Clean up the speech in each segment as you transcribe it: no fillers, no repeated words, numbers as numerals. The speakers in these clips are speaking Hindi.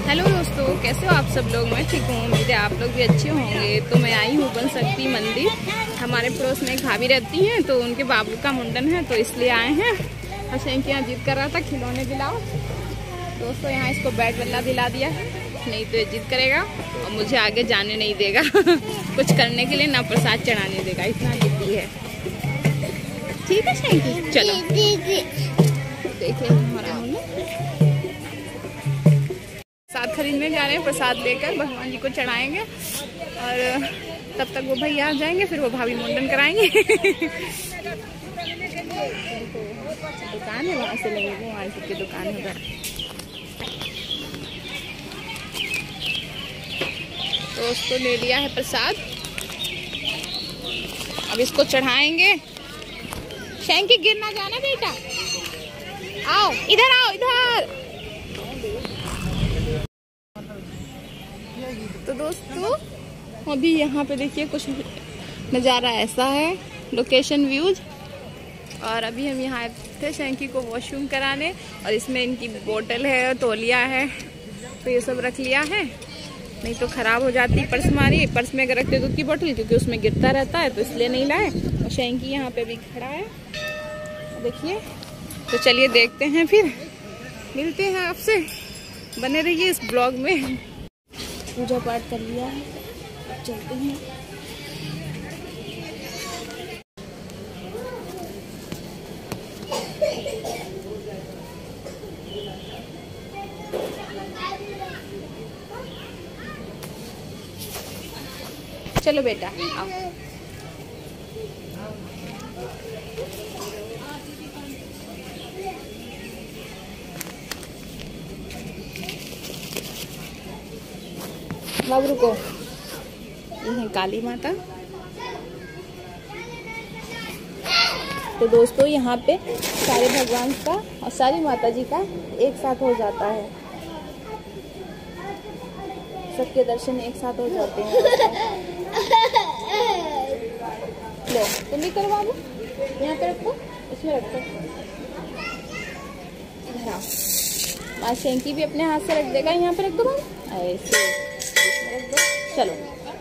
हेलो दोस्तों, कैसे हो आप सब लोग। मैं ठीक हूँ, उम्मीद है आप लोग भी अच्छे होंगे। तो मैं आई हूँ बनशक्ति मंदिर। हमारे पड़ोस में एक भाभी रहती हैं, तो उनके बाबू का मुंडन है, तो इसलिए आए हैं। हसैन के यहाँ जिद कर रहा था खिलौने दिलाओ। दोस्तों यहाँ इसको बैट बल्ला दिला दिया, नहीं तो ये जिद करेगा और मुझे आगे जाने नहीं देगा कुछ करने के लिए, ना प्रसाद चढ़ाने देगा, इतना जिद्दी है। ठीक है शैंकी, चलो देखिए हमारा प्रसाद खरीदने जा रहे हैं। प्रसाद लेकर भगवान जी को चढ़ाएंगे और तब तक वो भैया आ जाएंगे, फिर वो भाभी मुंडन कराएंगे दुकान है वहाँ से लेंगे, वो आंटी की दुकान है उधर। तो उसको ले लिया है प्रसाद, अब इसको चढ़ाएंगे। शैंकी गिर ना जाना बेटा, आओ इधर, आओ इधर। तो दोस्तों अभी यहाँ पे देखिए कुछ नज़ारा ऐसा है, लोकेशन व्यूज। और अभी हम यहाँ आए थे शैंकी को वॉशरूम कराने, और इसमें इनकी बोतल है, तौलिया है, तो ये सब रख लिया है, नहीं तो ख़राब हो जाती पर्स हमारी। पर्स में अगर रखते दूध की बोतल, क्योंकि उसमें गिरता रहता है, तो इसलिए नहीं लाए। और शैंकी यहाँ पे भी खड़ा है, देखिए। तो चलिए देखते हैं, फिर मिलते हैं आपसे, बने रहिए इस ब्लॉग में। पूजा पाठ कर लिया है, अब चलते हैं। चलो बेटा आओ। बाबू रुको, ये है काली माता। तो दोस्तों यहाँ पे सारे भगवान का और सारी माता जी का एक साथ हो जाता है, सबके दर्शन एक साथ हो जाते हैं। लो तुम भी करो बाबू, यहाँ पे रखो, इसमें रखो। हाँ, माँ शैंकी भी अपने हाथ से रख देगा, यहाँ पे रख दो बाबू, ऐसे रख दो। चलो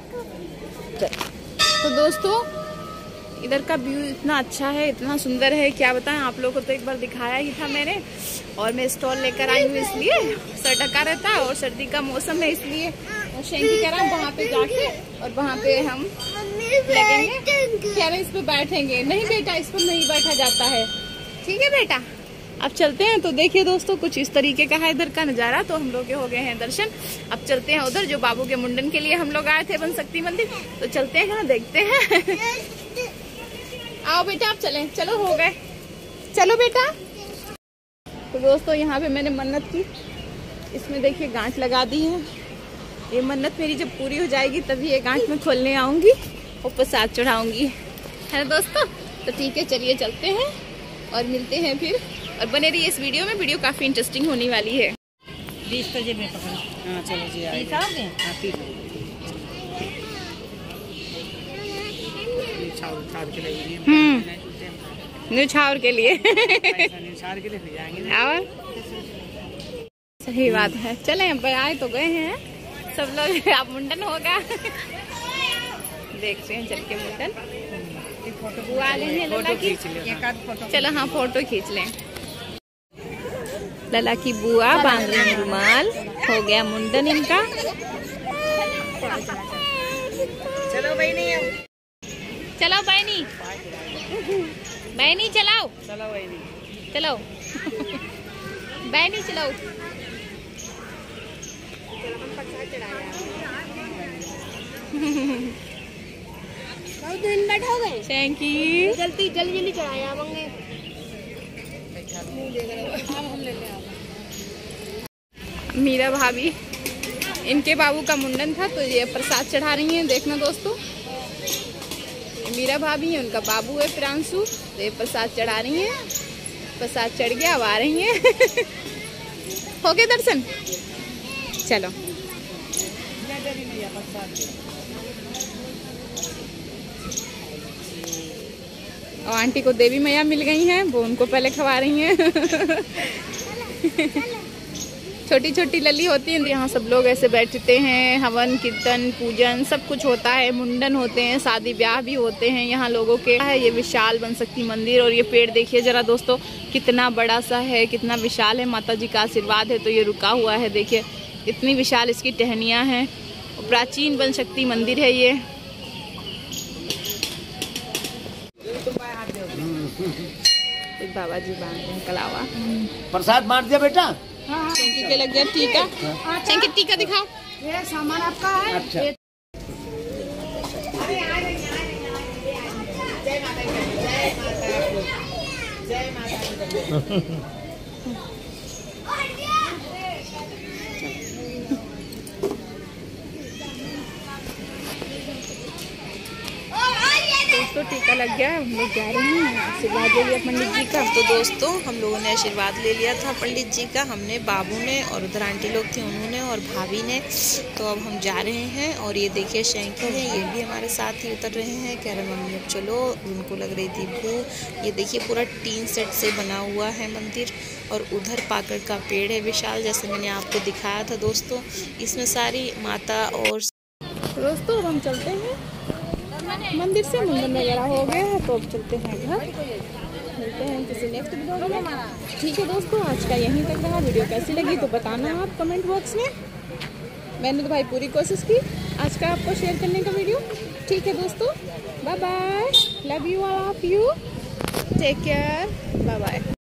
तो दोस्तों इधर का व्यू इतना अच्छा है, इतना सुंदर है, क्या बताएं आप लोगों को। तो एक बार दिखाया ही था मैंने, और मैं स्टॉल लेकर आई हूँ, इसलिए सर ढका रहता है और सर्दी का मौसम है, इसलिए। और शैंकी कह रहा है वहाँ पे जाके, और वहाँ पे हम लगेंगे, कह रहे इस पे बैठेंगे। नहीं बेटा, इस पर नहीं बैठा जाता है। ठीक है बेटा, अब चलते हैं। तो देखिए दोस्तों कुछ इस तरीके का है इधर का नज़ारा। तो हम लोग के हो गए हैं दर्शन, अब चलते हैं उधर जो बाबू के मुंडन के लिए हम लोग आए थे बनशक्ति मंदिर। तो चलते हैं, देखते हैं आओ बेटा, आप चलें। चलो हो गए, चलो बेटा। तो दोस्तों यहाँ पे मैंने मन्नत की, इसमें देखिए गांठ लगा दी है। ये मन्नत मेरी जब पूरी हो जाएगी तभी ये गांठ में खोलने आऊंगी और प्रसाद चढ़ाऊंगी, है ना दोस्तों। तो ठीक है, चलिए चलते हैं और मिलते हैं फिर, और बने रहिए इस वीडियो में। वीडियो काफी इंटरेस्टिंग होने वाली है। 20 बजे में पकड़ो। हाँ चलो जी, न्यौछावर के लिए और सही बात है। चले आए तो गए हैं सब लोग, आप मुंडन होगा देखते हैं चल के मुंडन। बुआ लेंगे लला की, चलो हाँ फोटो खींच लें। लला की बुआ बांध रही रुमाल, हो गया मुंडन इनका। चलो बहनी, चलो बहनी, बहनी चलाओ, चलो बहनी, चलो बहनी चलाओ। दिन बैठोगे शैंकी, जल्दी जल्दी चढ़ाया मंगे। मीरा भाभी, इनके बाबू का मुंडन था, तो ये प्रसाद चढ़ा रही हैं। देखना दोस्तों, मीरा भाभी है, उनका बाबू है प्रांशु, तो ये प्रसाद चढ़ा रही हैं। प्रसाद चढ़ गया, अब आ रही हैं हो गए दर्शन, चलो। और आंटी को देवी मैया मिल गई हैं, वो उनको पहले खवा रही हैं छोटी छोटी लली होती है, यहाँ सब लोग ऐसे बैठते हैं, हवन कीर्तन पूजन सब कुछ होता है, मुंडन होते हैं, शादी ब्याह भी होते हैं यहाँ लोगों के। है ये विशाल बनशक्ति मंदिर। और ये पेड़ देखिए जरा दोस्तों कितना बड़ा सा है, कितना विशाल है। माता जी का आशीर्वाद है तो ये रुका हुआ है। देखिए इतनी विशाल इसकी टहनियाँ हैं। प्राचीन बनशक्ति मंदिर है ये। बाबा जी बांध रहे हैं कलावा। प्रसाद बांट दिया बेटा। चंकी पे लग गया टीका। चंकी टीका दिखाओ। ये सामान आपका है। अच्छा। जय माता दोस्तों टीका लग गया, हम लोग जा रहे हैं, आशीर्वाद ले लिया पंडित जी का। तो दोस्तों हम लोगों ने आशीर्वाद ले लिया था पंडित जी का, हमने, बाबू ने और उधर आंटी लोग थी उन्होंने और भाभी ने। तो अब हम जा रहे हैं और ये देखिए शंकर है, ये भी हमारे साथ ही उतर रहे हैं। कह रहे मम्मी अब चलो, उनको लग रही थी भूख। ये देखिए पूरा टीन सेट से बना हुआ है मंदिर और उधर पाकड़ का पेड़ है विशाल, जैसे मैंने आपको दिखाया था दोस्तों। इसमें सारी माता और दोस्तों हम चलते हैं मंदिर से, मुंडन वगैरह हो गया है तो अब चलते हैं घर। मिलते हैं किसी नेक्स्ट वीडियो में। ठीक है दोस्तों, आज का यहीं तक रहा। वीडियो कैसी लगी तो बताना आप कमेंट बॉक्स में। मैंने तो भाई पूरी कोशिश की आज का आपको शेयर करने का वीडियो। ठीक है दोस्तों, bye bye, love you all of you, take care, bye bye.